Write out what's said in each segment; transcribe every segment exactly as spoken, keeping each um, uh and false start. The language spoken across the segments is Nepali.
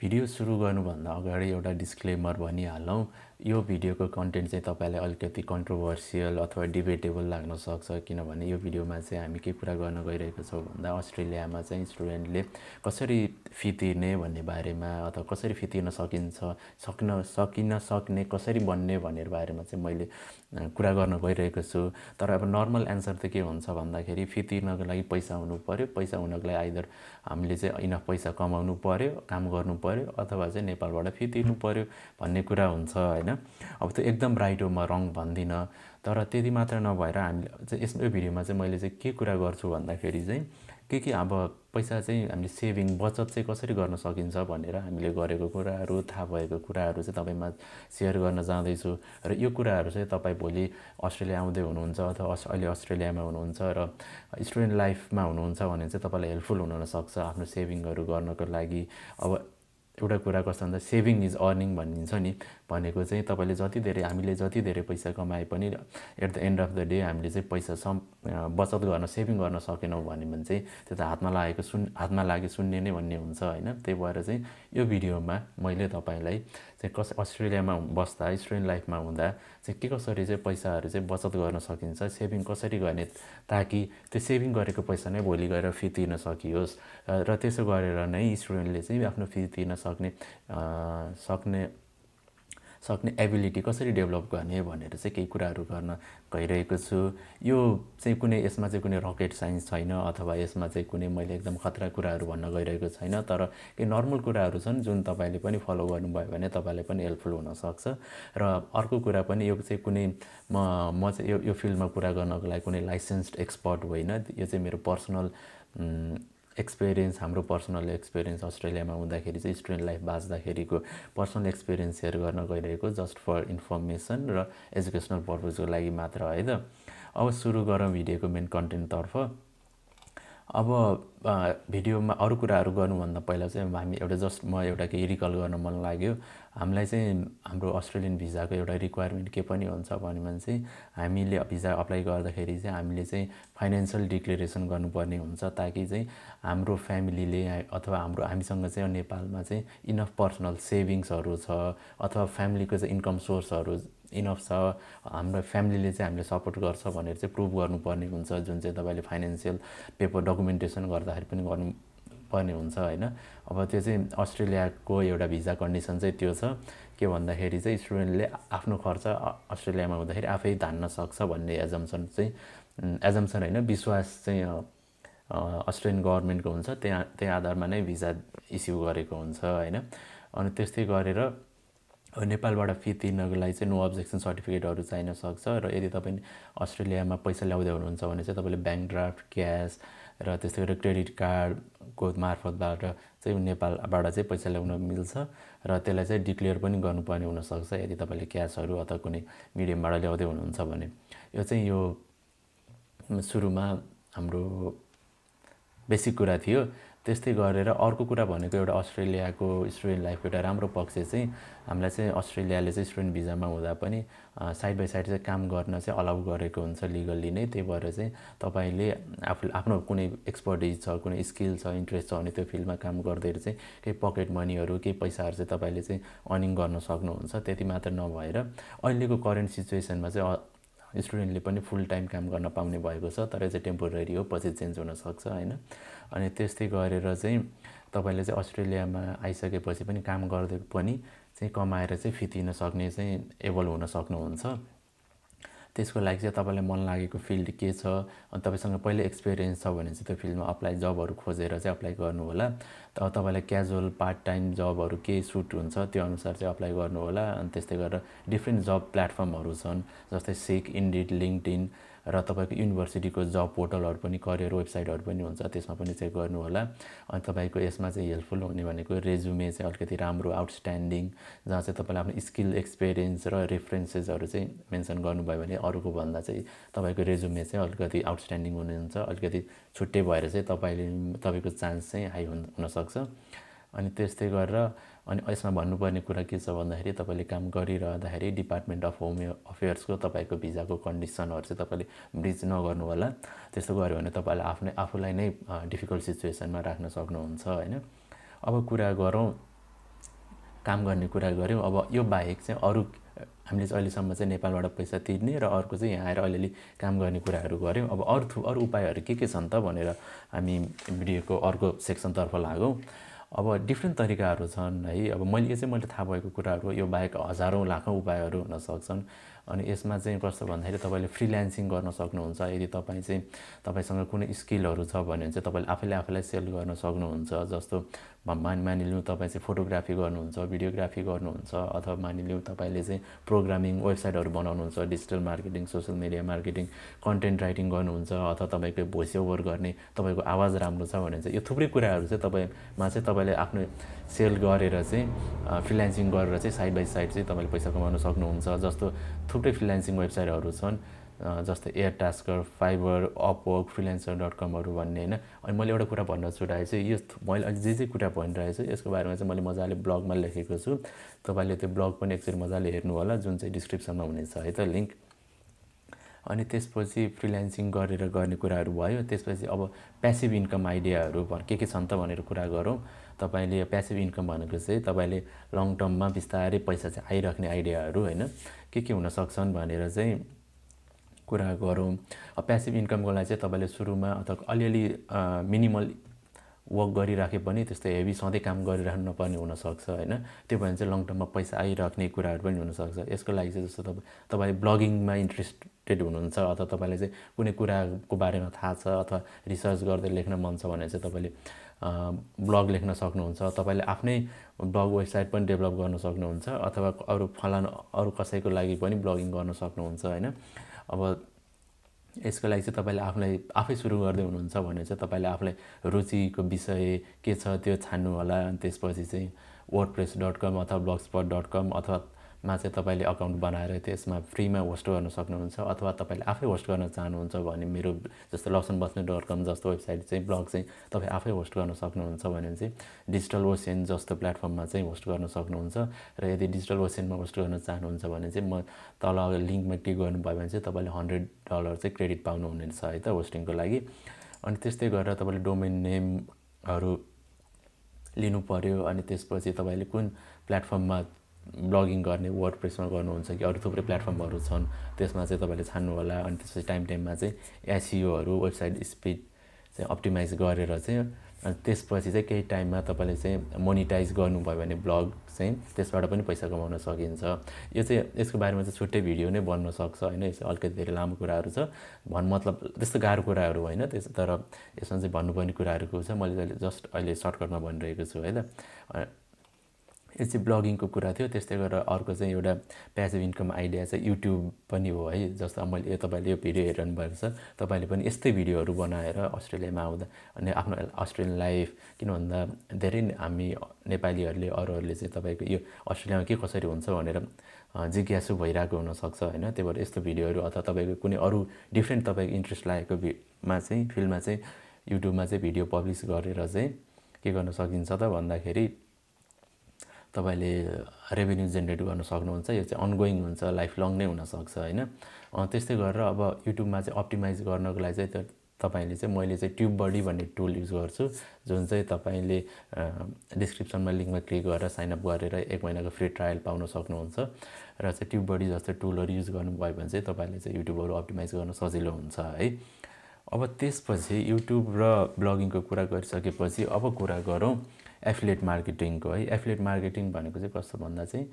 भिडियो सुरु गर्नुभन्दा अगाडि एउटा डिस्क्लेमर भनिहालौँ। यो भिडियोको कन्टेन्ट चाहिँ तपाईलाई अलिकति कन्ट्रोभर्सियल अथवा डिबेटेबल लाग्न सक्छ, किनभने यो भिडियोमा चाहिँ हामी के कुरा गर्न गइरहेको छौँ भन्दा अस्ट्रेलियामा चाहिँ स्टुडेन्टले कसरी फी तिर्ने भन्ने बारेमा अथवा कसरी फी तिर्न सकिन्छ, सक्न सकिन सक्ने कसरी बन्ने भन्ने बारेमा चाहिँ मैले कुरा गर्न गइरहेको छु। तर अब नर्मल एन्सर त के हुन्छ भन्दाखेरि फी तिर्नको लागि पैसा हुनु पर्यो, पैसा हुनको लागि आइदर हामीले चाहिँ इनफ पैसा कमाउनु पर्यो, काम गर्नु पर्यो, अथवा चाहिँ नेपालबाट फी तिर्नु पर्यो भन्ने कुरा हुन्छ हैन। अब त्यो एकदम राइट हो, म रङ भन्दिनँ। तर त्यति मात्र नभएर हामीले चाहिँ यस यो भिडियोमा चाहिँ मैले चाहिँ के कुरा गर्छु भन्दाखेरि चाहिँ के के अब पैसा चाहिँ हामीले सेभिङ बचत चाहिँ कसरी गर्न सकिन्छ भनेर हामीले गरेको कुराहरू, थाहा भएको कुराहरू चाहिँ तपाईमा सेयर गर्न जाँदैछु। र यो कुराहरू चाहिँ तपाईँ भोलि अस्ट्रेलिया आउँदै हुनुहुन्छ अथवा अहिले अस्ट्रेलियामा हुनुहुन्छ र स्टुडेन्ट लाइफमा हुनुहुन्छ भने चाहिँ तपाईँलाई हेल्पफुल हुनसक्छ आफ्नो सेभिङहरू गर्नको लागि। अब एउटा कुरा कस्तो भन्दा सेभिङ इज अर्निङ भनिन्छ नि, भनेको चाहिँ तपाईँले जति धेरै हामीले जति धेरै पैसा कमाए पनि at the end of the day हामीले चाहिँ पैसा सम बचत गर्न सेभिङ गर्न सकेनौँ भने चाहिँ त्यो त हातमा लागेको सुन हातमा लागे शून्य नै भन्ने हुन्छ हैन। त्यही भएर चाहिँ यो भिडियोमा मैले तपाईँलाई चाहिँ कस अस्ट्रेलियामा बस्दा स्टुडेन्ट लाइफमा हुँदा चाहिँ के कसरी चाहिँ पैसाहरू चाहिँ बचत गर्न सकिन्छ, सेभिङ कसरी गर्ने ताकि त्यो सेभिङ गरेको पैसा नै भोलि गएर फी तिर्न सकियोस् र त्यसो गरेर नै स्टुडेन्टले चाहिँ आफ्नो फी तिर्न सक्ने सक्ने सक्ने एबिलिटी कसरी डेभलप गर्ने भनेर चाहिँ केही कुराहरू गर्न गइरहेको छु। यो चाहिँ कुनै यसमा चाहिँ कुनै रकेट साइन्स छैन अथवा यसमा चाहिँ कुनै मैले एकदम खतरा कुराहरू भन्न गइरहेको छैन। तर केही नर्मल कुराहरू छन् जुन तपाईँले पनि फलो गर्नुभयो भने तपाईँलाई पनि हेल्पफुल हुनसक्छ। र अर्को कुरा पनि यो चाहिँ कुनै म म चाहिँ यो यो फिल्डमा कुरा गर्नको लागि कुनै लाइसेन्स्ड एक्सपर्ट होइन। यो चाहिँ मेरो पर्सनल एक्सपिरियन्स, हाम्रो पर्सनल एक्सपिरियन्स अस्ट्रेलियामा हुँदाखेरि चाहिँ स्टुडेन्ट लाइफ बाँच्दाखेरिको पर्सनल एक्सपिरियन्स सेयर गर्न गइरहेको, जस्ट फर इन्फर्मेसन र एजुकेसनल पर्पजको लागि मात्र है त। अब सुरु गरौँ भिडियोको मेन कन्टेन्टतर्फ। अब भिडियोमा अरू कुराहरू गर्नुभन्दा पहिला चाहिँ हामी एउटा जस्ट म एउटा केही रिकल गर्न मन लाग्यो। हामीलाई चाहिँ हाम्रो अस्ट्रेलियन भिजाको एउटा रिक्वायरमेन्ट के पनि हुन्छ भने चाहिँ हामीले भिजा अप्लाई गर्दाखेरि चाहिँ हामीले चाहिँ फाइनेन्सियल डिक्लेरेसन गर्नुपर्ने हुन्छ, ताकि चाहिँ हाम्रो फ्यामिलीले अथवा हाम्रो हामीसँग चाहिँ नेपालमा चाहिँ इनफ पर्सनल सेभिङ्सहरू छ अथवा फ्यामिलीको चाहिँ इन्कम सोर्सहरू इनफ छ, हाम्रो फ्यामिलीले चाहिँ हामीले सपोर्ट गर्छ भनेर चाहिँ प्रुभ गर्नुपर्ने हुन्छ, जुन चाहिँ तपाईँले फाइनेन्सियल पेपर डकुमेन्टेसन गर्दाखेरि पनि गर्नुपर्ने हुन्छ हैन। अब त्यो चाहिँ अस्ट्रेलियाको एउटा भिजा कन्डिसन चाहिँ त्यो छ के भन्दाखेरि चाहिँ स्टुडेन्टले आफ्नो खर्च अस्ट्रेलियामा हुँदाखेरि आफै धान्न सक्छ भन्ने एजम्सन चाहिँ एजम्सन होइन विश्वास चाहिँ अस्ट्रेलियन गभर्मेन्टको हुन्छ। त्यहाँ त्यही आधारमा नै भिजा इस्यु गरेको हुन्छ हैन। अनि त्यस्तै गरेर नेपालबाट फी तिर्नको लागि चाहिँ नो अब्जेक्सन सर्टिफिकेटहरू चाहिन सक्छ। र यदि तपाईँ अस्ट्रेलियामा पैसा ल्याउँदै हुनुहुन्छ भने चाहिँ तपाईँले ब्याङ्क ड्राफ्ट, क्यास र त्यस्तै गरेर क्रेडिट कार्डको मार्फतबाट चाहिँ नेपालबाट चाहिँ पैसा ल्याउन मिल्छ र त्यसलाई चाहिँ डिक्लेयर पनि गर्नुपर्ने हुनसक्छ यदि तपाईँले क्यासहरू अथवा कुनै मिडियमबाट ल्याउँदै हुनुहुन्छ भने। यो चाहिँ यो सुरुमा हाम्रो बेसिक कुरा थियो। त्यस्तै गरेर अर्को कुरा भनेको एउटा अस्ट्रेलियाको स्टुडेन्ट लाइफको एउटा राम्रो पक्ष चाहिँ हामीलाई चाहिँ अस्ट्रेलियाले चाहिँ स्टुडेन्ट भिजामा हुँदा पनि साइड बाई साइड चाहिँ काम गर्न चाहिँ अलाउ गरेको हुन्छ लिगल्ली नै। त्यही भएर चाहिँ तपाईँले आफू आफ्नो कुनै एक्सपर्टिज छ, कुनै स्किल छ, इन्ट्रेस्ट छ भने त्यो फिल्डमा काम गर्दै चाहिँ केही पकेट मनीहरू केही पैसाहरू चाहिँ तपाईँले चाहिँ अर्निङ गर्न सक्नुहुन्छ। त्यति मात्र नभएर अहिलेको करेन्ट सिचुएसनमा चाहिँ स्टुडेन्टले पनि फुल टाइम काम गर्न पाउने भएको छ, तर चाहिँ टेम्पोररी हो, पछि चेन्ज हुनसक्छ हैन। अनि त्यस्तै गरेर चाहिँ तपाईँले चाहिँ अस्ट्रेलियामा आइसकेपछि पनि काम गर्दै पनि चाहिँ कमाएर चाहिँ फी तिर्न सक्ने चाहिँ एबल हुन सक्नुहुन्छ। त्यसको लागि चाहिँ तपाईँलाई मन लागेको फिल्ड के छ, अनि तपाईँसँग पहिले एक्सपिरियन्स छ भने चाहिँ त्यो फिल्डमा अप्लाई जबहरू खोजेर चाहिँ अप्लाई गर्नु होला। त तपाईँलाई क्याजुअल पार्ट टाइम जबहरू के सुट हुन्छ त्यो अनुसार चाहिँ अप्लाई गर्नु होला। अनि त्यस्तै गरेर डिफ्रेन्ट जब प्लेटफर्महरू छन् जस्तै सिक, इन्डिड, लिङ्क्डइन र तपाईँको युनिभर्सिटीको जब पोर्टलहरू पनि करियर वेबसाइटहरू पनि हुन्छ, त्यसमा पनि चेक गर्नु होला। अनि तपाईँको यसमा चाहिँ हेल्पफुल हुने भनेको रेजुमे चाहिँ अलिकति राम्रो आउटस्ट्यान्डिङ, जहाँ चाहिँ तपाईँले आफ्नो स्किल, एक्सपिरियन्स र रेफरेन्सेसहरू चाहिँ मेन्सन गर्नुभयो भने अरूको भन्दा चाहिँ तपाईँको रेजुमे चाहिँ अलिकति आउटस्ट्यान्डिङ हुनुहुन्छ, अलिकति छुट्टै भएर चाहिँ तपाईँले तपाईँको चान्स चाहिँ हाई हुन हुनसक्छ। अनि त्यस्तै गरेर अनि यसमा भन्नुपर्ने कुरा के छ भन्दाखेरि तपाईँले काम गरिरहँदाखेरि डिपार्टमेन्ट अफ होम अफेयर्सको तपाईँको भिजाको कन्डिसनहरू चाहिँ तपाईँले ब्रिज नगर्नु होला। त्यस्तो गऱ्यो भने तपाईँले आफ्नै आफूलाई नै डिफिकल्ट सिचुएसनमा राख्न सक्नुहुन्छ हैन। अब कुरा गरौँ काम गर्ने कुरा गऱ्यौँ। अब यो बाहेक चाहिँ अरू हामीले चाहिँ अहिलेसम्म चाहिँ नेपालबाट पैसा तिर्ने र अर्को चाहिँ यहाँ आएर अलिअलि काम गर्ने कुराहरू गऱ्यौँ। अब अरू थु अरू उपायहरू के के छन् त भनेर हामी भिडियोको अर्को सेक्सनतर्फ लागौँ। अब डिफ्रेन्ट तरिकाहरू छन् है। अब मैले चाहिँ मैले थाहा भएको कुराहरू यो बाहेक हजारौँ लाखौँ उपायहरू हुन सक्छन्। अनि यसमा चाहिँ कस्तो भन्दाखेरि तपाईँले फ्रिल्यान्सिङ गर्न सक्नुहुन्छ। यदि तपाईँ चाहिँ तपाईँसँग कुनै स्किलहरू छ भने चाहिँ तपाईँले आफैले आफैलाई सेल गर्न सक्नुहुन्छ। जस्तो मान मानिलिउँ तपाईँ चाहिँ फोटोग्राफी गर्नुहुन्छ, भिडियोग्राफी गर्नुहुन्छ, अथवा मानिलिउँ तपाईँले चाहिँ प्रोग्रामिङ वेबसाइटहरू बनाउनुहुन्छ, digital marketing, social media marketing, content writing गर्नुहुन्छ, अथवा तपाईँको भोइस ओभर गर्ने, तपाईँको आवाज राम्रो छ भने चाहिँ यो थुप्रै कुराहरू चाहिँ तपाईँमा चाहिँ तपाईँले आफ्नो सेल गरेर चाहिँ फ्रिल्यान्सिङ गरेर चाहिँ साइड बाई साइड चाहिँ तपाईँले पैसा कमाउन सक्नुहुन्छ। जस्तो थुप्रै फ्रिल्यान्सिङ वेबसाइटहरू छन् जस्तै Airtasker, Fiverr, Upwork, Freelancer dot कमहरू भन्ने होइन। अनि मैले एउटा कुरा भन्न छुटाएँ चाहिँ यो मैले अहिले जे जे कुरा भनिरहेको छु यसको बारेमा चाहिँ मैले मजाले ब्लगमा लेखेको छु। तपाईँले त्यो ब्लग पनि एकचोटि मजाले हेर्नु होला, जुन चाहिँ डिस्क्रिप्सनमा हुनेछ है त लिङ्क। अनि त्यसपछि फ्रिल्यान्सिङ गरेर गर्ने कुराहरू भयो। त्यसपछि अब प्यासिभ इन्कम आइडियाहरू के के छन् त भनेर कुरा गरौँ। तपाईँले प्यासिभ इन्कम भनेको चाहिँ तपाईँले लङ टर्ममा बिस्तारै पैसा चाहिँ आइराख्ने आइडियाहरू होइन के के हुन सक्छन् भनेर चाहिँ कुरा गरौँ। अब प्यासिभ इन्कमको लागि चाहिँ तपाईँले सुरुमा अथवा अलिअलि मिनिमल वर्क गरिराखे पनि त्यस्तो हेभी सधैँ काम गरिराख्नु नपर्ने हुनसक्छ होइन। त्यो भने चाहिँ लङ टर्ममा पैसा आइराख्ने कुराहरू पनि हुनसक्छ। यसको लागि चाहिँ जस्तो तपाईँ तपाईँले ब्लगिङमा इन्ट्रेस्टेड हुनुहुन्छ अथवा तपाईँलाई चाहिँ कुनै कुराको बारेमा थाहा छ अथवा रिसर्च गर्दै लेख्न मन छ भने चाहिँ तपाईँले ब्लग लेख्न सक्नुहुन्छ। तपाईँले आफ्नै ब्लग वेबसाइट पनि डेभलप गर्न सक्नुहुन्छ अथवा अरू फलानु अरू कसैको लागि पनि ब्लगिङ गर्न सक्नुहुन्छ होइन। अब यसको लागि चाहिँ तपाईँले आफूलाई आफै सुरु गर्दै हुनुहुन्छ भने चाहिँ तपाईँले आफूलाई रुचिको विषय के छ त्यो छान्नु होला। अनि त्यसपछि चाहिँ वर्डप्रेस डट कम अथवा ब्लगस्पट डट कम अथवा मा चाहिँ तपाईँले अकाउन्ट बनाएर त्यसमा फ्रीमा होस्ट गर्न सक्नुहुन्छ। अथवा तपाईँले आफै होस्ट गर्न चाहनुहुन्छ भने मेरो जस्तो लक्ष्मण बस्नेत डट कम जस्तो वेबसाइट चाहिँ ब्लग चाहिँ तपाईँ आफै होस्ट गर्न सक्नुहुन्छ भने चाहिँ डिजिटल ओसेन जस्तो प्लेटफर्ममा चाहिँ होस्ट गर्न सक्नुहुन्छ। र यदि डिजिटल ओसेनमा होस्ट गर्न चाहनुहुन्छ भने चाहिँ म तल लिङ्कमा क्लिक गर्नुभयो भने चाहिँ तपाईँले हन्ड्रेड डलर चाहिँ क्रेडिट पाउनुहुनेछ है त होस्टिङको लागि। अनि त्यस्तै गरेर तपाईँले डोमेन नेमहरू लिनु पऱ्यो। अनि त्यसपछि तपाईँले कुन प्लेटफर्ममा ब्लगिङ गर्ने, वर्डप्रेसमा गर्नुहुन्छ कि अरू थुप्रै प्लेटफर्महरू छन् त्यसमा चाहिँ तपाईँले छान्नु होला। अनि त्यसपछि टाइम टाइममा चाहिँ एसइओहरू वेबसाइट स्पिड चाहिँ अप्टिमाइज गरेर चाहिँ अनि त्यसपछि चाहिँ केही टाइममा तपाईँले चाहिँ मोनिटाइज गर्नुभयो भने ब्लग चाहिँ त्यसबाट पनि पैसा कमाउन सकिन्छ। यो चाहिँ यसको बारेमा चाहिँ छुट्टै भिडियो नै बन्न सक्छ होइन। यसो अलिकति धेरै लामो कुराहरू छ भन् मतलब त्यस्तो गाह्रो कुराहरू होइन त्यस तर यसमा चाहिँ भन्नुपर्ने कुराहरूको छ। मैले जस्ट अहिले सर्टकटमा भनिरहेको छु है त। यो चाहिँ ब्लगिङको कुरा थियो। त्यस्तै गरेर अर्को चाहिँ एउटा प्यासिभ इन्कम आइडिया चाहिँ युट्युब पनि हो है। जस्तो मैले तपाईँले यो भिडियो हेरिरहनु भएको छ तपाईँले पनि यस्तै भिडियोहरू बनाएर अस्ट्रेलियामा आउँदा अनि आफ्नो अस्ट्रेलियन लाइफ किन भन्दा धेरै हामी नेपालीहरूले अरूहरूले चाहिँ तपाईँको यो अस्ट्रेलियामा के कसरी हुन्छ भनेर जिज्ञासु भइरहेको हुनसक्छ होइन। त्यही भएर यस्तो भिडियोहरू अथवा तपाईँको कुनै अरू डिफ्रेन्ट तपाईँको इन्ट्रेस्ट लागेको भिमा चाहिँ फिल्डमा चाहिँ युट्युबमा चाहिँ भिडियो पब्लिस गरेर चाहिँ के गर्न सकिन्छ त भन्दाखेरि तपाईँले रेभेन्यू जेनेरेट गर्न सक्नुहुन्छ। यो चाहिँ अनगोइङ हुन्छ, लाइफ लङ नै हुनसक्छ होइन। त्यस्तै गरेर अब युट्युबमा चाहिँ अप्टिमाइज गर्नको लागि चाहिँ त्यो तपाईँले चाहिँ मैले चाहिँ ट्युबबडी भन्ने टुल युज गर्छु जुन चाहिँ तपाईँले डिस्क्रिप्सनमा लिङ्कमा क्लिक गरेर साइनअप गरेर एक महिनाको फ्री ट्रायल पाउन सक्नुहुन्छ। र चाहिँ ट्युबबडी जस्तो टुलहरू युज गर्नुभयो भने चाहिँ तपाईँले चाहिँ युट्युबहरू अप्टिमाइज गर्न सजिलो हुन्छ है। अब त्यसपछि युट्युब र ब्लगिङको कुरा गरिसकेपछि अब कुरा गरौँ एफिलिएट मार्केटिङको है। एफिलिएट मार्केटिङ भनेको चाहिँ कस्तो भन्दा चाहिँ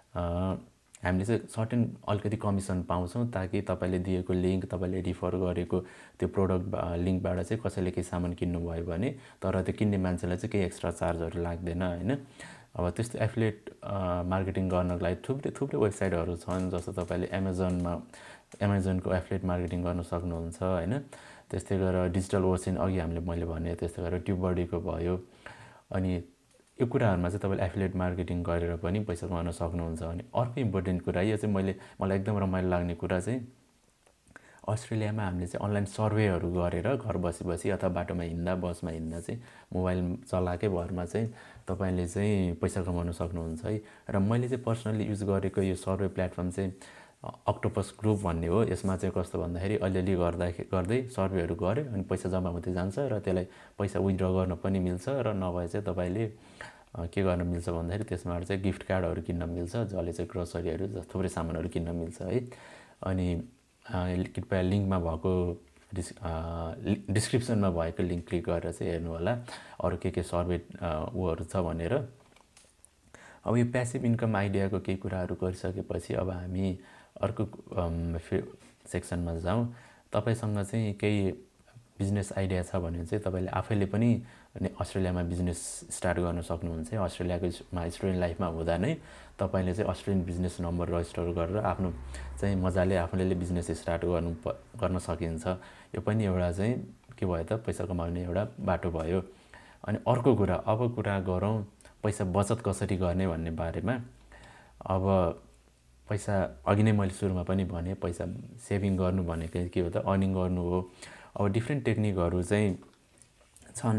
हामीले चाहिँ सर्टेन अलिकति कमिसन पाउँछौँ ताकि तपाईँले दिएको लिङ्क तपाईँले रिफर गरेको त्यो प्रोडक्ट लिङ्कबाट चाहिँ कसैले केही सामान किन्नुभयो भने तर त्यो किन्ने मान्छेलाई चाहिँ केही एक्स्ट्रा चार्जहरू लाग्दैन होइन। अब त्यस्तो एफिलिएट मार्केटिङ गर्नको लागि थुप्रै थुप्रै वेबसाइटहरू छन्। जस्तो तपाईँले एमाजोनमा एमाजोनको एफिलिएट मार्केटिङ गर्न सक्नुहुन्छ होइन। त्यस्तै गरेर डिजिटल ओसेन अघि हामीले मैले भने त्यस्तै गरेर ट्युबबडीको भयो। अनि यो कुराहरूमा चाहिँ तपाईँले एफिलिएट मार्केटिङ गरेर पनि पैसा कमाउन सक्नुहुन्छ। अनि अर्को इम्पोर्टेन्ट कुरा यो चाहिँ मैले मलाई एकदम रमाइलो लाग्ने कुरा चाहिँ अस्ट्रेलियामा हामीले चाहिँ अनलाइन सर्वेहरू गरेर घर बसी बसी अथवा बाटोमा हिँड्दा बसमा हिँड्दा चाहिँ मोबाइल चलाएकै भरमा चाहिँ तपाईँले चाहिँ पैसा कमाउन सक्नुहुन्छ है। र मैले चाहिँ पर्सनली युज गरेको यो सर्वे प्लेटफर्म चाहिँ अक्टोपस ग्रुप भन्ने हो। यसमा चाहिँ कस्तो भन्दाखेरि अलिअलि गर्दा गर्दै सर्वेहरू गऱ्यो अनि पैसा जम्मा हुँदै जान्छ र त्यसलाई पैसा विथड्र गर्न पनि मिल्छ र नभए चाहिँ तपाईँले के गर्न मिल्छ भन्दाखेरि त्यसमा चाहिँ गिफ्ट कार्डहरू किन्न मिल्छ, जसले चाहिँ ग्रोसरीहरू थुप्रै सामानहरू किन्न मिल्छ है। अनि कृपया लिङ्कमा भएको डिस् डिस्क्रिप्सनमा भएको लिङ्क क्लिक गरेर चाहिँ हेर्नु होला अरू के के सर्वे उहरू छ भनेर। अब यो प्यासिभ इन्कम आइडियाको केही कुराहरू गरिसकेपछि अब हामी अर्को सेक्सनमा जाउँ। तपाईँसँग चाहिँ केही बिजनेस आइडिया छ भने चाहिँ तपाईँले आफैले पनि अस्ट्रेलियामा बिजनेस स्टार्ट गर्न सक्नुहुन्छ। अस्ट्रेलियाकोमा स्टुडेन्ट लाइफमा हुँदा नै तपाईँले चाहिँ अस्ट्रेलियन बिजनेस नम्बर रजिस्टर गरेर आफ्नो चाहिँ मजाले आफूले बिजनेस स्टार्ट गर्नु गर्न सकिन्छ। यो पनि एउटा चाहिँ के भयो त पैसा कमाउने एउटा बाटो भयो। अनि अर्को कुरा अब कुरा गरौँ पैसा बचत कसरी गर्ने भन्ने बारेमा। अब पैसा अघि नै मैले सुरुमा पनि भने पैसा सेभिङ गर्नु भनेको के हो त अर्निङ गर्नु हो। अब डिफ्रेन्ट टेक्निकहरू चाहिँ छन्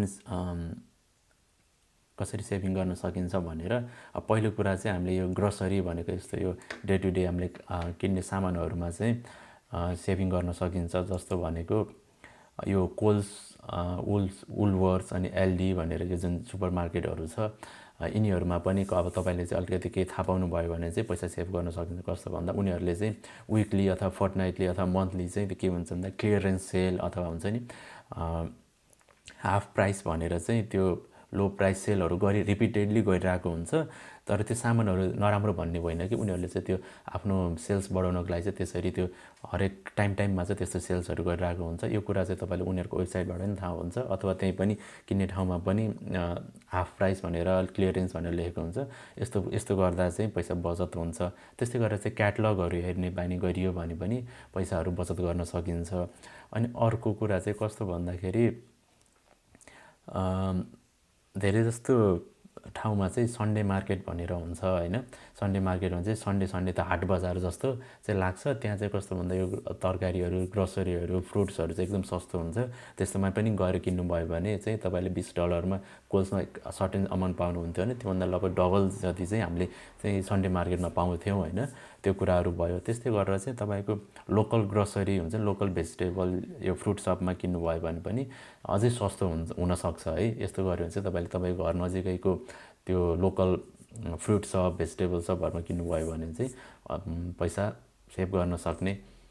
कसरी सेभिङ गर्न सकिन्छ भनेर। अब पहिलो कुरा चाहिँ हामीले यो ग्रोसरी भनेको जस्तो यो डे टु डे हामीले किन्ने सामानहरूमा चाहिँ सेभिङ गर्न सकिन्छ। जस्तो भनेको यो कोल्स वुल्स वुलवर्स अनि एलडी भनेर यो जुन सुपर मार्केटहरू छ यिनीहरूमा पनि अब तपाईँले चाहिँ अलिकति केही थाहा पाउनु भयो भने चाहिँ पैसा सेभ गर्न सकिन्छ। कस्तो भन्दा उनीहरूले चाहिँ विकली अथवा फोर्टनाइटली अथवा मन्थली चाहिँ के हुन्छ भन्दा क्लियरेन्स सेल अथवा हुन्छ नि हाफ प्राइस भनेर चाहिँ त्यो लो प्राइस सेलहरू गरी रिपिटेडली गरिरहेको हुन्छ। तर त्यो सामानहरू नराम्रो भन्ने होइन कि उनीहरूले चाहिँ त्यो आफ्नो सेल्स बढाउनको लागि चाहिँ त्यसरी त्यो हरेक टाइम टाइममा चाहिँ त्यस्तो सेल्सहरू गरिरहेको हुन्छ। यो कुरा चाहिँ तपाईँले उनीहरूको वेबसाइटबाट पनि थाहा हुन्छ अथवा त्यहीँ पनि किन्ने ठाउँमा पनि हाफ प्राइस भनेर क्लियरेन्स भनेर लेखेको हुन्छ। यस्तो यस्तो गर्दा चाहिँ पैसा बचत हुन्छ। त्यस्तै गरेर चाहिँ क्याटलगहरू हेर्ने बानी गरियो भने पनि पैसाहरू बचत गर्न सकिन्छ। अनि अर्को कुरा चाहिँ कस्तो भन्दाखेरि धेरै जस्तो ठाउँमा चाहिँ सन्डे मार्केट भनेर हुन्छ होइन। सन्डे मार्केटमा चाहिँ सन्डे सन्डे त हाट बजार जस्तो चाहिँ लाग्छ। त्यहाँ चाहिँ कस्तो भन्दा यो तरकारीहरू ग्रोसरीहरू फ्रुट्सहरू चाहिँ एकदम सस्तो हुन्छ। त्यस्तोमा पनि गएर किन्नुभयो भने चाहिँ तपाईँले बिस डलरमा कोल्समा सर्टेन अमाउन्ट पाउनुहुन्थ्यो भने त्योभन्दा लगभग डबल जति चाहिँ हामीले चाहिँ सन्डे मार्केटमा पाउँथ्यौँ होइन। त्यो कुराहरू भयो। त्यस्तै गरेर चाहिँ तपाईँको लोकल ग्रोसरी हुन्छ लोकल भेजिटेबल यो फ्रुट सपमा किन्नुभयो भने पनि अझै सस्तो हुन्छ हुनसक्छ है। यस्तो गऱ्यो भने चाहिँ तपाईँले तपाईँको घर नजिकैको त्यो लोकल फ्रुट सप भेजिटेबल सपहरूमा किन्नुभयो भने चाहिँ पैसा सेभ गर्न सक्ने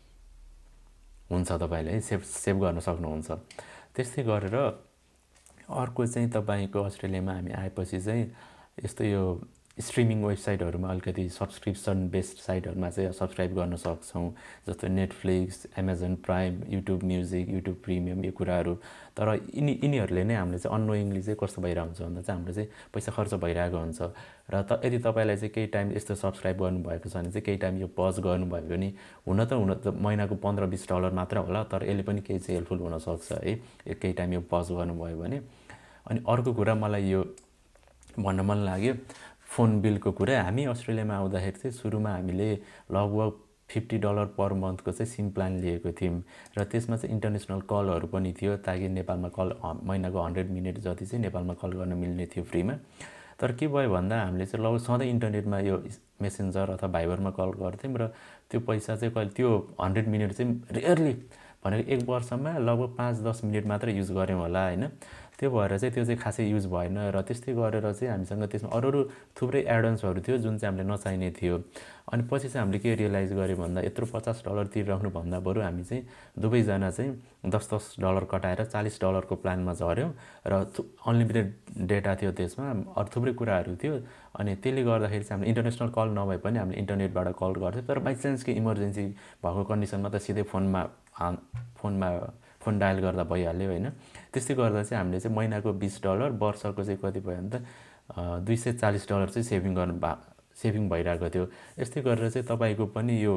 हुन्छ तपाईँले है सेभ सेभ गर्न सक्नुहुन्छ। त्यस्तै गरेर अर्को चाहिँ तपाईँको अस्ट्रेलियामा हामी आएपछि चाहिँ यस्तो यो स्ट्रिमिङ वेबसाइटहरूमा अलिकति सब्सक्रिप्सन बेस्ड साइटहरूमा चाहिँ सब्सक्राइब गर्न सक्छौँ। जस्तो Netflix Amazon Prime YouTube music YouTube premium यो कुराहरू। तर यिनी यिनीहरूले नै हामीले चाहिँ अननोइङली चाहिँ कस्तो भइरहेको हुन्छ भन्दा चाहिँ हाम्रो चाहिँ पैसा खर्च भइरहेको हुन्छ। र त यदि तपाईँलाई चाहिँ केही टाइम यस्तो सब्सक्राइब गर्नुभएको छ भने चाहिँ केही टाइम यो पज गर्नुभयो भने हुन त हुन त महिनाको पन्ध्र बिस डलर मात्र होला तर यसले पनि केही चाहिँ हेल्पफुल हुनसक्छ है केही टाइम यो पज गर्नुभयो भने। अनि अर्को कुरा मलाई यो भन्न मन लाग्यो फोन बिलको कुरा। हामी अस्ट्रेलियामा आउँदाखेरि चाहिँ सुरुमा हामीले लगभग फिफ्टी डलर पर मन्थको चाहिँ सिम प्लान लिएको थियौँ र त्यसमा चाहिँ इन्टरनेसनल कलहरू पनि थियो ताकि नेपालमा कल महिनाको हन्ड्रेड मिनट जति चाहिँ नेपालमा कल गर्न मिल्ने थियो फ्रीमा। तर के भयो भन्दा हामीले चाहिँ लगभग सधैँ इन्टरनेटमा यो मेसेन्जर अथवा भाइबरमा कल गर्थ्यौँ र त्यो पैसा चाहिँ कहिले त्यो हन्ड्रेड मिनट चाहिँ रेयरली भनेको एक वर्षमा लगभग पाँच दस मिनट मात्र युज गऱ्यौँ होला होइन। त्यो भएर चाहिँ त्यो चाहिँ खासै युज भएन र त्यस्तै गरेर चाहिँ हामीसँग त्यसमा अरू अरू थुप्रै एडन्सहरू थियो जुन चाहिँ हामीले नचाहिने थियो। अनि पछि चाहिँ हामीले के रियलाइज गऱ्यौँ भन्दा यत्रो पचास डलर तिरिराख्नुभन्दा बरु हामी चाहिँ दुवैजना चाहिँ दस दस डलर कटाएर चालिस डलरको प्लानमा झऱ्यौँ र अनलिमिटेड डेटा थियो त्यसमा अरू थुप्रै कुराहरू थियो। अनि त्यसले गर्दाखेरि चाहिँ हामीले इन्टरनेसनल कल नभए पनि हामीले इन्टरनेटबाट कल गर्थ्यौँ। तर बाइचान्स के इमर्जेन्सी भएको कन्डिसनमा त सिधै फोनमा फोनमा फोन डायल गर्दा भइहाल्यो होइन। त्यस्तै गर्दा चाहिँ हामीले चाहिँ महिनाको बिस डलर वर्षको चाहिँ कति भयो भने त दुई सय चालिस डलर चाहिँ सेभिङ गर्नु भा सेभिङ भइरहेको थियो। यस्तै गरेर चाहिँ तपाईँको पनि यो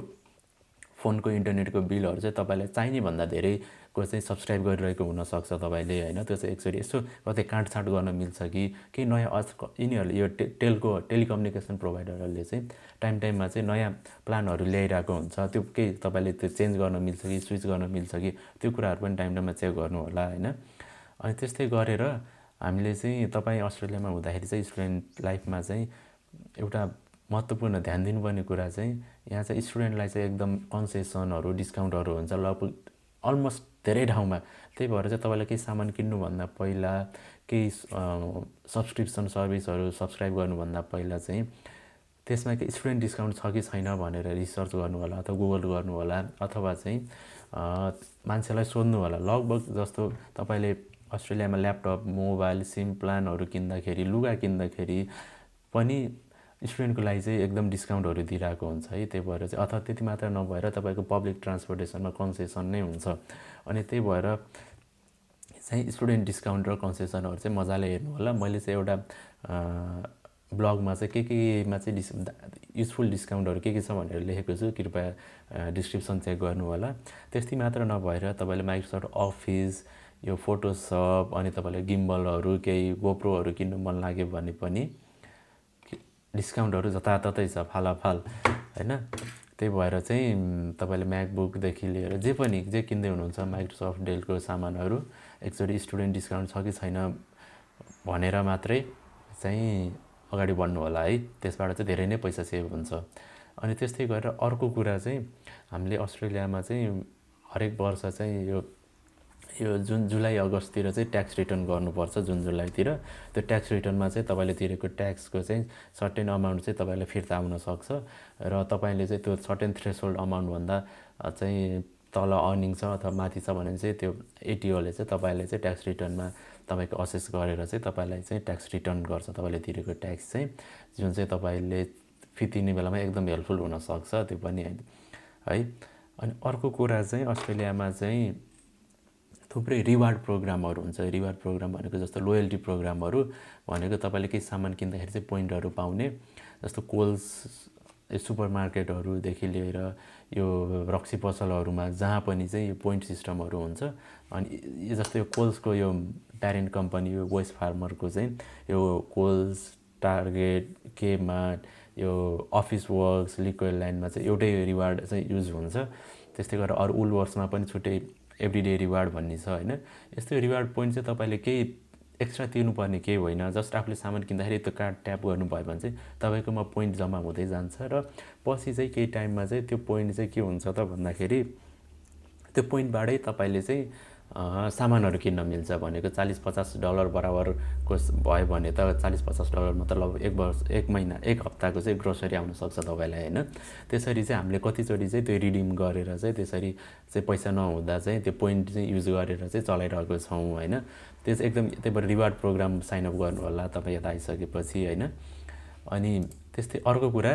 फोनको इन्टरनेटको बिलहरू चाहिँ तपाईँलाई चाहिने भन्दा धेरैको चाहिँ सब्सक्राइब गरिरहेको हुनसक्छ तपाईँले होइन। त्यो चाहिँ एकचोटि यसो कतै काटछाँट गर्न मिल्छ कि केही नयाँ अझ यिनीहरूले यो टे टेलको टेलिकम्युनिकेसन प्रोभाइडरहरूले चाहिँ टाइम टाइममा चाहिँ नयाँ प्लानहरू ल्याइरहेको हुन्छ। त्यो केही तपाईँले त्यो चेन्ज गर्न मिल्छ कि स्विच गर्न मिल्छ कि त्यो कुराहरू पनि टाइम टाइममा चेक गर्नु होला होइन। अनि त्यस्तै गरेर हामीले चाहिँ तपाईँ अस्ट्रेलियामा हुँदाखेरि चाहिँ स्टुडेन्ट लाइफमा चाहिँ एउटा महत्त्वपूर्ण ध्यान दिनुपर्ने कुरा चाहिँ यहाँ चाहिँ स्टुडेन्टलाई चाहिँ एकदम कन्सेसनहरू डिस्काउन्टहरू हुन्छ लगभग अलमोस्ट धेरै ठाउँमा। त्यही भएर चाहिँ तपाईँलाई केही सामान किन्नुभन्दा पहिला केही सब्सक्रिप्सन सर्भिसहरू सब्सक्राइब गर्नुभन्दा पहिला चाहिँ त्यसमा केही स्टुडेन्ट डिस्काउन्ट छ कि छैन भनेर रिसर्च गर्नु होला अथवा गुगल गर्नु होला अथवा चाहिँ मान्छेलाई सोध्नु होला। लगभग जस्तो तपाईँले अस्ट्रेलियामा ल्यापटप मोबाइल सिम प्लानहरू किन्दाखेरि लुगा किन्दाखेरि पनि स्टुडेन्टको लागि चाहिँ एकदम डिस्काउन्टहरू दिइरहेको हुन्छ है। त्यही भएर चाहिँ अथवा त्यति मात्र नभएर तपाईँको पब्लिक ट्रान्सपोर्टेसनमा कन्सेसन नै हुन्छ। अनि त्यही भएर चाहिँ स्टुडेन्ट डिस्काउन्ट र कन्सेसनहरू चाहिँ मजाले हेर्नु होला। मैले चाहिँ एउटा ब्लगमा चाहिँ के केमा चाहिँ डिस् युजफुल डिस्काउन्टहरू के के छ भनेर लेखेको छु, कृपया डिस्क्रिप्सन चेक गर्नु होला। त्यस्तै मात्र नभएर तपाईँले माइक्रोसफ्ट अफिस यो फोटोसप अनि तपाईँले गिम्बलहरू केही गोप्रोहरू किन्नु मन लाग्यो भने पनि डिस्काउन्टहरू जताततै छ फालाफाल हैन। त्यही भएर चाहिँ तपाईँले म्याकबुकदेखि लिएर जे पनि जे किन्दै हुनुहुन्छ माइक्रोसफ्ट डेलको सामानहरू एकचोटि स्टुडेन्ट डिस्काउन्ट छ कि छैन भनेर मात्रै चाहिँ अगाडि बढ्नु होला है। त्यसबाट चाहिँ धेरै नै पैसा सेभ हुन्छ। अनि त्यस्तै गरेर अर्को कुरा चाहिँ हामीले अस्ट्रेलियामा चाहिँ हरेक वर्ष चाहिँ यो यो जुन जुलाई अगस्ततिर चाहिँ ट्याक्स रिटर्न गर्नुपर्छ। जुन जुलाईतिर त्यो ट्याक्स रिटर्नमा चाहिँ तपाईँले तिरेको ट्याक्सको चाहिँ सर्टेन अमाउन्ट चाहिँ तपाईँलाई फिर्ता आउन सक्छ र तपाईँले चाहिँ त्यो सर्टेन थ्रेसहोल्ड अमाउन्टभन्दा चाहिँ तल अर्निङ छ अथवा माथि छ भने चाहिँ त्यो एटिओले चाहिँ तपाईँले चाहिँ ट्याक्स रिटर्नमा तपाईँको असेस गरेर चाहिँ तपाईँलाई चाहिँ ट्याक्स रिटर्न गर्छ। तपाईँले तिरेको ट्याक्स चाहिँ जुन चाहिँ तपाईँले फी तिर्ने बेलामा एकदम हेल्पफुल हुनसक्छ त्यो पनि है। अनि अर्को कुरा चाहिँ अस्ट्रेलियामा चाहिँ थुप्रै रिवार्ड प्रोग्रामहरू हुन्छ। रिवार्ड प्रोग्राम भनेको जस्तो लोयल्टी प्रोग्रामहरू भनेको तपाईँले केही सामान किन्दाखेरि चाहिँ पोइन्टहरू पाउने, जस्तो कोल्स सुपर मार्केटहरूदेखि लिएर यो रक्सी पसलहरूमा जहाँ पनि चाहिँ यो पोइन्ट सिस्टमहरू हुन्छ। अनि यो जस्तो यो कोल्सको यो प्यारेन्ट कम्पनी यो वेस्ट फार्मरको चाहिँ यो कोल्स टार्गेट केमार्ट यो अफिस वर्क्स लिक्विड ल्यान्डमा चाहिँ एउटै रिवार्ड चाहिँ युज हुन्छ। त्यस्तै गरेर अरू उलवर्समा पनि छुट्टै एभ्रिडे रिवार्ड भन्ने छ हैन। यस्तो रिवार्ड पोइन्ट चाहिँ तपाईँले केही एक्स्ट्रा तिर्नुपर्ने केही होइन। जस्ट आफूले सामान किन्दाखेरि त्यो कार्ड ट्याप गर्नुभयो भने चाहिँ तपाईँकोमा पोइन्ट जम्मा हुँदै जान्छ र पछि चाहिँ केही टाइममा चाहिँ त्यो पोइन्ट चाहिँ के हुन्छ त भन्दाखेरि त्यो पोइन्टबाटै तपाईँले चाहिँ सामानहरू किन्न मिल्छ। भनेको चालीस पचास डलर बराबरको भयो भने त चालीस पचास डलर मतलब एक वर्ष एक महिना एक हप्ताको चाहिँ ग्रोसरी आउन सक्छ तपाईँलाई हैन। त्यसरी चाहिँ हामीले कतिचोटि चाहिँ त्यो रिडिम गरेर चाहिँ त्यसरी चाहिँ पैसा नहुँदा चाहिँ त्यो पोइन्ट चाहिँ युज गरेर चाहिँ चलाइरहेको छौँ हैन। त्यो चाहिँ एकदम त्यही भएर रिवार्ड प्रोग्राम साइन अप गर्नु होला तपाईँ यता आइसकेपछि हैन। अनि त्यस्तै अर्को कुरा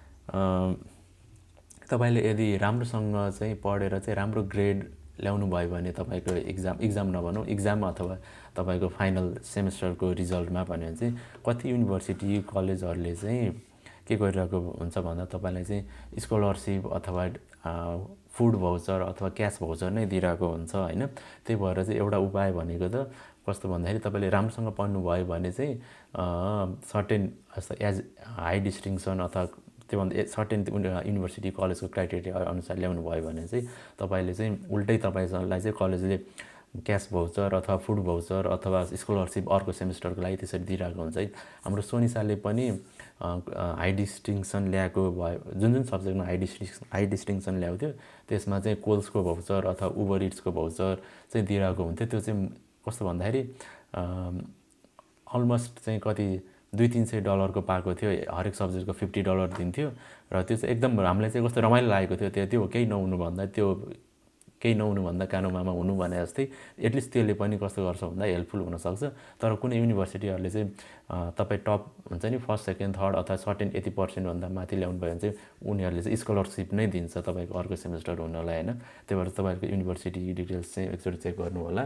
तपाईँले यदि राम्रोसँग चाहिँ पढेर चाहिँ राम्रो ग्रेड ल्याउनु भयो भने तपाईँको एक्जाम एक्जाम नभनौँ एक्जाम अथवा तपाईँको फाइनल सेमेस्टरको रिजल्टमा भन्यो भने चाहिँ कति युनिभर्सिटी कलेजहरूले चाहिँ के गरिरहेको हुन्छ भन्दा तपाईँलाई चाहिँ स्कलरसिप अथवा फुड भाउचर अथवा क्यास भाउचर नै दिइरहेको हुन्छ हैन। त्यही भएर चाहिँ एउटा उपाय भनेको त कस्तो भन्दाखेरि तपाईँले राम्रोसँग पढ्नुभयो भने चाहिँ सर्टेन एज हाई डिस्टिङसन अथवा त्योभन्दा सर्टेन युनिभर्सिटी कलेजको क्राइटेरिया अनुसार ल्याउनु भयो भने चाहिँ तपाईँले चाहिँ उल्टै तपाईँलाई चाहिँ कलेजले क्यास भाउचर अथवा फुड भाउचर अथवा स्कलरसिप अर्को सेमेस्टरको लागि त्यसरी दिइरहेको हुन्छ है। हाम्रो सोनिसाले पनि हाई डिस्टिङसन ल्याएको भयो जुन जुन सब्जेक्टमा हाई डिस्टिङ हाई डिस्टिङसन ल्याउँथ्यो त्यसमा चाहिँ कोल्सको भाउचर अथवा उबर इट्सको भाउचर चाहिँ दिइरहेको हुन्थ्यो। त्यो चाहिँ कस्तो भन्दाखेरि अलमोस्ट चाहिँ कति दुई तिन सय डलरको पाएको थियो हरेक सब्जेक्टको फिफ्टी डलर दिन्थ्यो र त्यो चाहिँ एकदम हामीलाई चाहिँ कस्तो रमाइलो लागेको थियो। त्यो त्यो केही नहुनु भन्दा त्यो केही नहुनु भन्दा कानुमामा हुनु भने जस्तै एटलिस्ट त्यसले पनि कस्तो गर्छ भन्दा हेल्पफुल हुनसक्छ। तर कुनै युनिभर्सिटीहरूले चाहिँ तपाईँ टप हुन्छ नि फर्स्ट सेकेन्ड थर्ड अथवा सर्टेन यति पर्सेन्टभन्दा माथि ल्याउनु भयो भने चाहिँ उनीहरूले चाहिँ स्कलरसिप नै दिन्छ तपाईँको अर्को सेमेस्टर हुनलाई हैन। त्यही भएर तपाईँको युनिभर्सिटी डिटेल्स चाहिँ एकचोटि चेक गर्नु होला।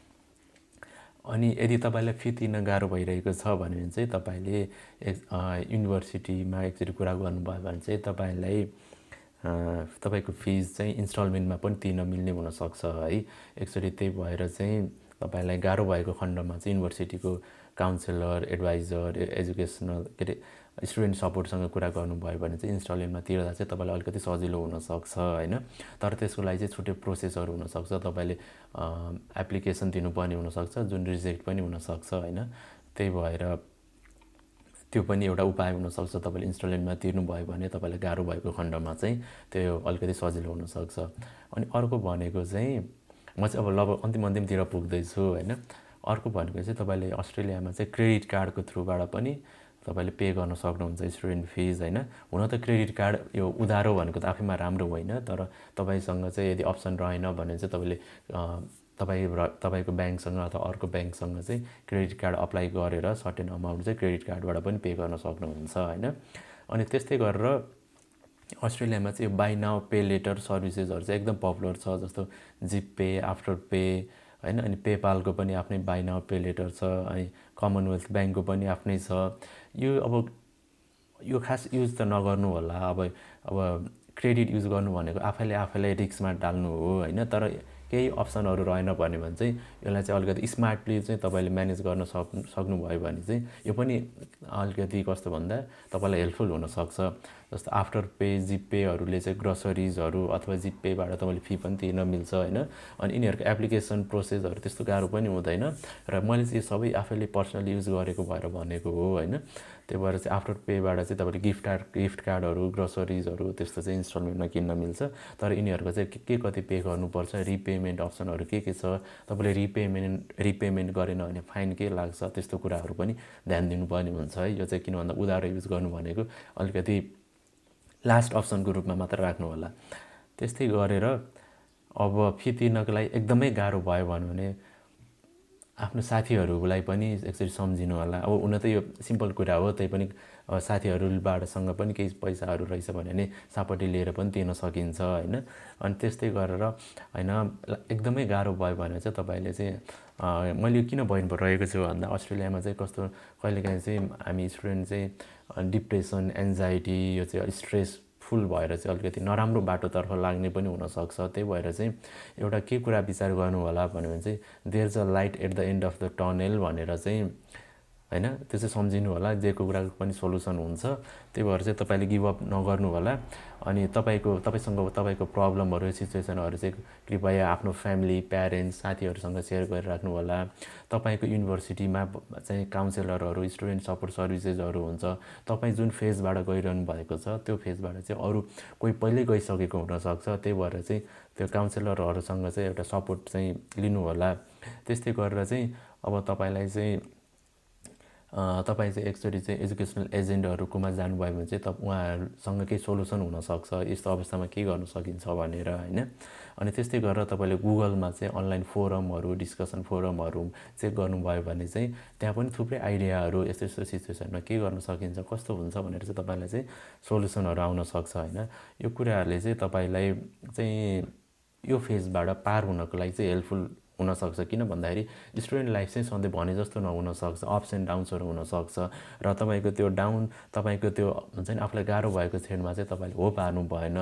अनि यदि तपाईँलाई फी तिर्न गाह्रो भइरहेको छ भने चाहिँ तपाईँले युनिभर्सिटीमा एकचोटि कुरा गर्नुभयो भने चाहिँ तपाईँलाई तपाईँको फिज चाहिँ इन्स्टलमेन्टमा पनि तिर्न मिल्ने हुनसक्छ है। एकचोटि त्यही भएर चाहिँ तपाईँलाई गाह्रो भएको खण्डमा चाहिँ युनिभर्सिटीको काउन्सिलर एडभाइजर एजुकेसनल के अरे स्टुडेन्ट सपोर्टसँग कुरा गर्नुभयो भने चाहिँ इन्स्टलमेन्टमा तिर्दा चाहिँ तपाईँलाई अलिकति सजिलो हुनसक्छ हैन। तर त्यसको लागि चाहिँ छुट्टै प्रोसेसहरू हुनसक्छ। तपाईँले एप्लिकेसन दिनुपर्ने हुनसक्छ जुन रिजेक्ट पनि हुनसक्छ हैन। त्यही भएर त्यो पनि एउटा उपाय हुनसक्छ। तपाईँले इन्स्टलमेन्टमा तिर्नुभयो भने तपाईँलाई गाह्रो भएको खण्डमा चाहिँ त्यो अलिकति सजिलो हुनसक्छ। अनि अर्को भनेको चाहिँ म चाहिँ अब लगभग अन्तिम अन्तिमतिर पुग्दैछु होइन। अर्को भनेको चाहिँ तपाईँले अस्ट्रेलियामा चाहिँ क्रेडिट कार्डको थ्रुबाट पनि तपाईँले पे गर्न सक्नुहुन्छ स्टुडेन्ट फिज होइन। हुन त क्रेडिट कार्ड यो उधारो भनेको त आफैमा राम्रो होइन, तर तपाईँसँग चाहिँ यदि अप्सन रहेन भने चाहिँ तपाईँले तपाईँ र तपाईँको ब्याङ्कसँग अथवा अर्को ब्याङ्कसँग चाहिँ क्रेडिट कार्ड अप्लाई गरेर सर्टेन अमाउन्ट चाहिँ क्रेडिट कार्डबाट पनि पे गर्न सक्नुहुन्छ होइन। अनि त्यस्तै गरेर अस्ट्रेलियामा चाहिँ यो बाई नाउ पे लेटर सर्भिसेसहरू चाहिँ एकदम पपुलर छ, जस्तो जिपे, आफ्टर पे होइन। अनि पेपालको पनि आफ्नै बाई नाउ पे लेटर छ, अनि कमनवेल्थ ब्याङ्कको पनि आफ्नै छ। यो अब यो खास युज त नगर्नु होला। अब अब क्रेडिट युज गर्नु भनेको आफैले आफैलाई रिस्कमा डाल्नु हो होइन। तर केही अप्सनहरू रहेन भने भने चाहिँ यसलाई चाहिँ अलिकति स्मार्टली चाहिँ तपाईँले म्यानेज गर्न सक्नु सक्नुभयो भने चाहिँ यो पनि अलिकति कस्तो भन्दा तपाईँलाई हेल्पफुल हुनसक्छ। जस्तो आफ्टर पे, जिपेहरूले चाहिँ ग्रोसरिजहरू अथवा जिपेबाट तपाईँले फी पनि तिर्न मिल्छ होइन। अनि यिनीहरूको एप्लिकेसन प्रोसेसहरू त्यस्तो गाह्रो पनि हुँदैन, र मैले चाहिँ यो सबै आफैले पर्सनली युज गरेको भएर भनेको हो होइन। त्यही भएर चाहिँ आफ्टर पेबाट चाहिँ तपाईँले गिफ्ट कार्ड गिफ्ट कार्डहरू ग्रोसरिजहरू त्यस्तो चाहिँ इन्स्टलमेन्टमा किन्न मिल्छ। तर यिनीहरूको चाहिँ के के कति पे गर्नुपर्छ, रिपेमेन्ट अप्सनहरू के के छ, तपाईँले रिपेमेन्ट रिपेमेन्ट गरेन भने फाइन के लाग्छ, त्यस्तो कुराहरू पनि ध्यान दिनुपर्ने हुन्छ है। यो चाहिँ किन भन्दा उधारो युज गर्नु भनेको अलिकति लास्ट अप्सनको रूपमा मात्र राख्नु होला। त्यस्तै गरेर अब फी तिर्नको लागि एकदमै गाह्रो भयो भने आफ्नो साथीहरूलाई पनि एकचोटि सम्झिनु होला। अब हुन त यो सिम्पल कुरा हो, त्यही पनि साथीहरूबाटसँग पनि केही पैसाहरू रहेछ भने नि सापट्टि लिएर पनि तिर्न सकिन्छ होइन। अनि त्यस्तै गरेर होइन एकदमै गाह्रो भयो भने चाहिँ तपाईँले चाहिँ मैले किन भइन रहेको छु भन्दा अस्ट्रेलियामा चाहिँ कस्तो कहिलेकाहीँ चाहिँ हामी स्टुडेन्ट चाहिँ डिप्रेसन, एन्जाइटी, यो चाहिँ स्ट्रेस फुल भएर चाहिँ अलिकति नराम्रो बाटोतर्फ लाग्ने पनि हुनसक्छ। त्यही भएर चाहिँ एउटा के कुरा विचार गर्नु होला भने चाहिँ there is a light at the end of the tunnel भनेर चाहिँ होइन, त्यो चाहिँ सम्झिनु होला। जेको कुराको पनि सोल्युसन हुन्छ। त्यही भएर चाहिँ तपाईँले गिभअप नगर्नु होला। अनि तपाईँको तपाईँसँग तपाईँको प्रब्लमहरू, सिचुएसनहरू चाहिँ कृपया आफ्नो फ्यामिली, प्यारेन्ट्स, साथीहरूसँग सेयर गरिराख्नु होला। तपाईँको युनिभर्सिटीमा चाहिँ काउन्सिलरहरू, स्टुडेन्ट सपोर्ट सर्भिसेसहरू हुन्छ। तपाईँ जुन फेजबाट गइरहनु भएको छ त्यो फेजबाट चाहिँ अरू कोही पहिल्यै गइसकेको हुनसक्छ। त्यही भएर चाहिँ त्यो काउन्सिलरहरूसँग चाहिँ एउटा सपोर्ट चाहिँ लिनु होला। त्यस्तै गरेर चाहिँ अब तपाईँलाई चाहिँ तपाईँ चाहिँ एकचोटि चाहिँ एजुकेसनल एजेन्टहरूकोमा जानुभयो भने चाहिँ तप उहाँहरूसँग केही सोल्युसन हुनसक्छ, यस्तो अवस्थामा के गर्न सकिन्छ भनेर होइन। अनि त्यस्तै गरेर तपाईँले गुगलमा चाहिँ अनलाइन फोरमहरू, डिस्कसन फोरमहरू चेक गर्नुभयो भने चाहिँ त्यहाँ पनि थुप्रै आइडियाहरू यस्तो यस्तो सिचुएसनमा के गर्न सकिन्छ, कस्तो हुन्छ भनेर चाहिँ तपाईँलाई चाहिँ सोल्युसनहरू आउन सक्छ होइन। यो कुराहरूले चाहिँ तपाईँलाई चाहिँ यो फेजबाट पार हुनको लागि चाहिँ हेल्पफुल हुनसक्छ। किन भन्दाखेरि स्टुडेन्ट लाइफ चाहिँ सधैँ भने जस्तो नहुनसक्छ, अप्स एन्ड डाउन्सहरू हुनसक्छ। र तपाईँको त्यो डाउन तपाईँको त्यो हुन्छ नि आफूलाई गाह्रो भएको क्षणमा चाहिँ तपाईँले होप हार्नु भएन।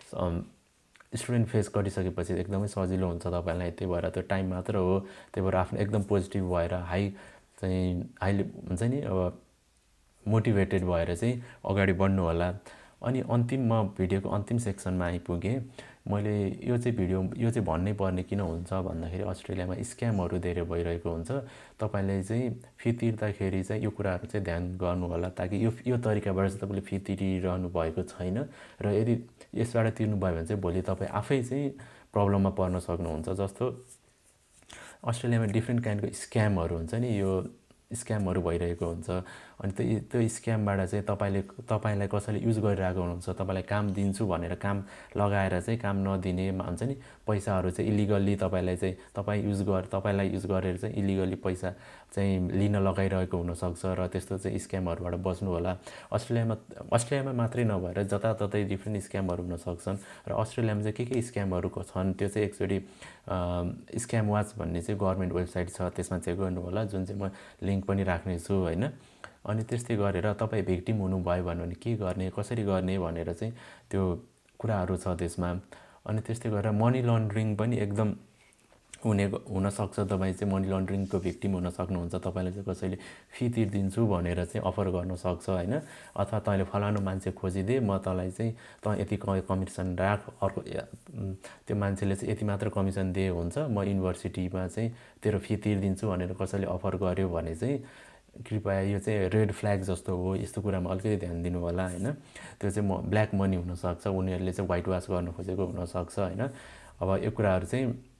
स्टुडेन्ट फेज गरिसकेपछि एकदमै सजिलो हुन्छ तपाईँलाई। त्यही भएर त्यो टाइम मात्र हो। त्यही भएर आफ्नो एकदम पोजिटिभ भएर हाई चाहिँ हाइली हुन्छ नि अब मोटिभेटेड भएर चाहिँ अगाडि बढ्नु होला। अनि अन्तिम म भिडियोको अन्तिम सेक्सनमा आइपुगेँ। मैले यो चाहिँ भिडियो यो चाहिँ भन्नै पर्ने किन हुन्छ भन्दाखेरि अस्ट्रेलियामा स्क्यामहरू धेरै भइरहेको हुन्छ। तपाईँले चाहिँ फी तिर्दाखेरि चाहिँ यो कुराहरू चाहिँ ध्यान गर्नु होला, ताकि यो यो तरिकाबाट चाहिँ तपाईँले फी तिरिरहनु भएको छैन। र यदि यसबाट तिर्नुभयो भने चाहिँ भोलि तपाईँ आफै चाहिँ प्रब्लममा पर्न सक्नुहुन्छ। जस्तो अस्ट्रेलियामा डिफ्रेन्ट काइन्डको स्क्यामहरू हुन्छ नि, यो स्क्यामहरू भइरहेको हुन्छ। अनि त्यो त्यो स्क्यामबाट चाहिँ तपाईँले तपाईँलाई कसैले युज गरिरहेको हुनुहुन्छ। तपाईँलाई काम दिन्छु भनेर काम लगाएर चाहिँ काम नदिने हुन्छ नि, पैसाहरू चाहिँ इलिगल्ली तपाईँलाई चाहिँ तपाईँ युज गर तपाईँलाई युज गरेर चाहिँ इलिगल्ली पैसा चाहिँ लिन लगाइरहेको हुनसक्छ। र त्यस्तो चाहिँ स्क्यामहरूबाट बस्नु होला। अस्ट्रेलियामा अस्ट्रेलियामा मात्रै नभएर जताततै डिफ्रेन्ट स्क्यामहरू हुनसक्छन्। र अस्ट्रेलियामा चाहिँ के के स्क्यामहरू छन् त्यो चाहिँ एकचोटि स्क्याम वाच भन्ने चाहिँ गभर्मेन्ट वेबसाइट छ, त्यसमा चेक गर्नु होला, जुन चाहिँ म लिङ्क पनि राख्नेछु होइन। अनि त्यस्तै गरेर तपाईँ भिक्टिम हुनुभयो भने के गर्ने, कसरी गर्ने भनेर चाहिँ त्यो कुराहरू छ त्यसमा। अनि त्यस्तै गरेर मनी लन्ड्रिङ पनि एकदम हुने हुनसक्छ। तपाईँ चाहिँ मनी लन्ड्रिङको भिक्टिम हुन सक्नुहुन्छ। तपाईँलाई चाहिँ कसैले फी तिर्दिन्छु भनेर चाहिँ अफर गर्न सक्छ होइन। अथवा तैँले फलानु मान्छे खोजिदे, म तँलाई चाहिँ तँ यति कमिसन राख, अर्को त्यो मान्छेले चाहिँ यति मात्र कमिसन दिए हुन्छ, म युनिभर्सिटीमा चाहिँ तेरो फी तिर्दिन्छु भनेर कसैले अफर गर्यो भने चाहिँ कृपया यो चाहिँ रेड फ्ल्याग जस्तो हो। यस्तो कुरामा अलिकति ध्यान दिनु होला होइन। त्यो चाहिँ म ब्ल्याक मनी हुनसक्छ, उनीहरूले चाहिँ वाइट वास गर्न खोजेको हुनसक्छ होइन। अब यो कुराहरू चाहिँ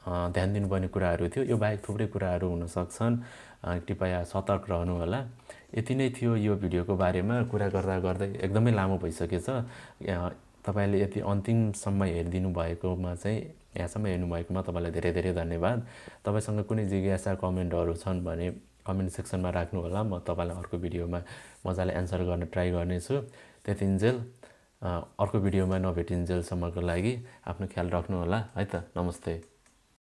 ध्यान दिनुपर्ने कुराहरू थियो। यो बाहेक थुप्रै कुराहरू हुन सक्छन्, कृपया सतर्क रहनु होला। यति नै थियो यो भिडियोको बारेमा। कुरा गर्दा गर्दै एकदमै लामो भइसकेछ। तपाईले यति अन्तिमसम्म हेरिदिनु भएकोमा चाहिँ यहाँसम्म हेर्नु भएकोमा तपाईलाई धेरै धेरै धन्यवाद। तपाईसँग कुनै जिज्ञासा कमेन्टहरू छन् भने कमेन्ट सेक्सनमा राख्नु होला। म तपाईलाई अर्को भिडियोमा मजाले एन्सर गर्न ट्राई गर्नेछु। त्यतिन्जेल अर्को भिडियोमा नभेटिन्जेलसम्मको लागि आफ्नो ख्याल राख्नु होला है त। नमस्ते।